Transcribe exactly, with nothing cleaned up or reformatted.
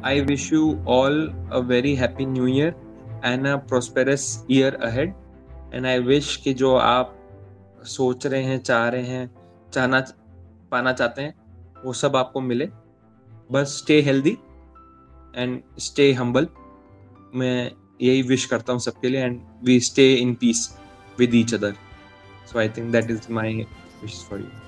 I wish you all a very happy new year and a prosperous year ahead. And I wish कि जो आप सोच रहे हैं, चाह रहे हैं, चाहना पाना चाहते हैं, वो सब आपको मिले. बस stay healthy and stay humble. मैं यही विश करता हूँ सबके लिए, and we stay in peace with each other. So I think that is my wish for you.